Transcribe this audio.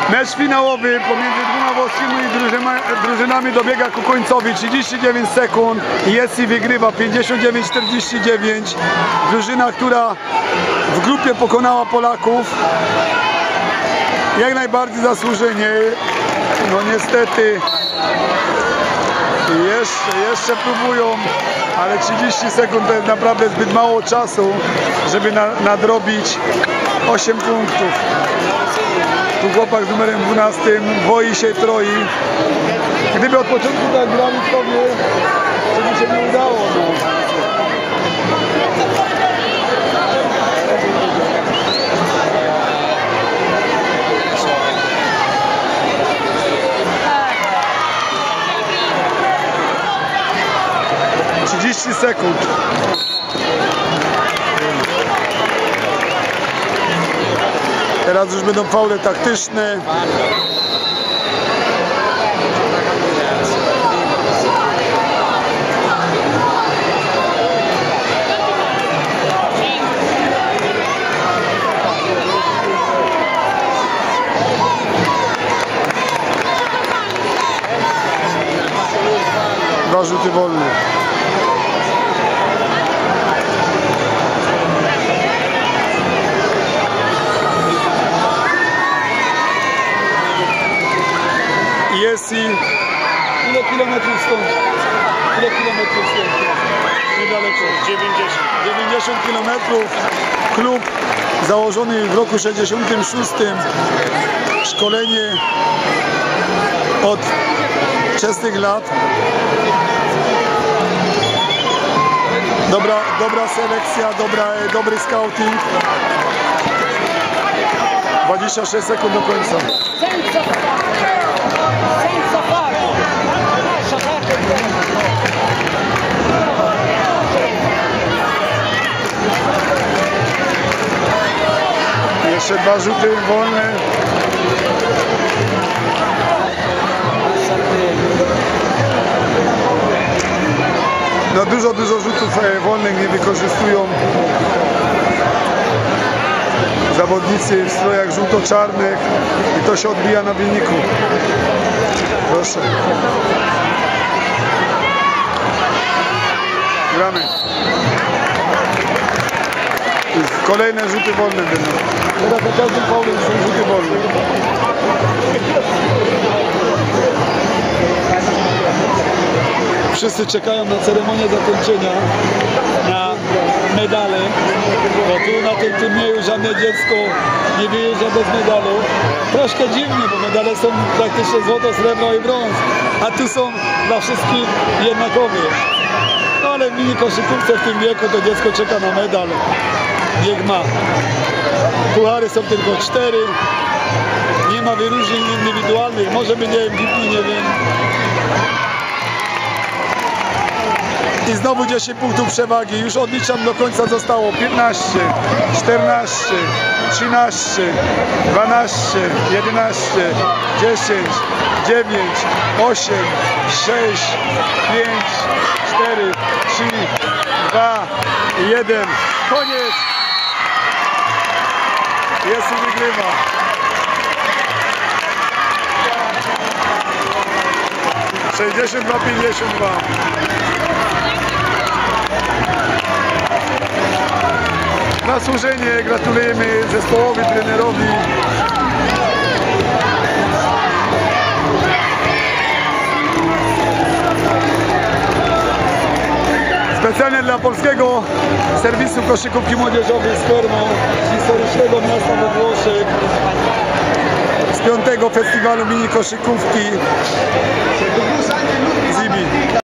Mecz finałowy pomiędzy dwoma włoskimi drużynami dobiega ku końcowi. 39 sekund. Jessi wygrywa 59-49. Drużyna, która w grupie pokonała Polaków. Jak najbardziej zasłużenie. No niestety jeszcze próbują, ale 30 sekund to jest naprawdę zbyt mało czasu, żeby nadrobić 8 punktów. Tu chłopak z numerem 12 boi się, troi. Gdyby od początku tak grali, to by się nie udało. No. Sekund. Teraz już będą faule taktyczne. Dwa rzuty wolne. Jessi. Ile kilometrów stąd? Ile kilometrów stąd? Niedaleko. 90 kilometrów. Klub założony w roku 66. Szkolenie od wczesnych lat. Dobra selekcja, dobry scouting. 26 sekund do końca. Jeszcze dwa rzuty wolne. No dużo rzutów wolnych nie wykorzystują zawodnicy w strojach żółto-czarnych i to się odbija na wyniku. Proszę. Gramy. Kolejne rzuty wolne będą. Teraz na każdym faulu są rzuty wolne. Wszyscy czekają na ceremonię zakończenia, na medale, bo tu na tym turnieju żadne dziecko nie wyjeżdża bez medalu. Troszkę dziwnie, bo medale są praktycznie złoto, srebro i brąz, a tu są dla wszystkich jednakowe. No ale w mini koszykówce w tym wieku to dziecko czeka na medal. Niech ma. Puchary są tylko 4. Nie ma wyróżnień indywidualnych. Może będzie MVP, nie wiem. I znowu 10 punktów przewagi. Już odliczam do końca, zostało 15, 14, 13, 12, 11, 10, 9, 8, 6, 5, 4, 3, 2, 1. Koniec! Jessi wygrywa. $62-52. Zasłużenie gratulujemy zespołowi, trenerowi. Specjalnie dla polskiego serwisu koszykówki młodzieżowej z Fermo, z historycznego miasta we Włoszech, z 5. festiwalu mini koszykówki.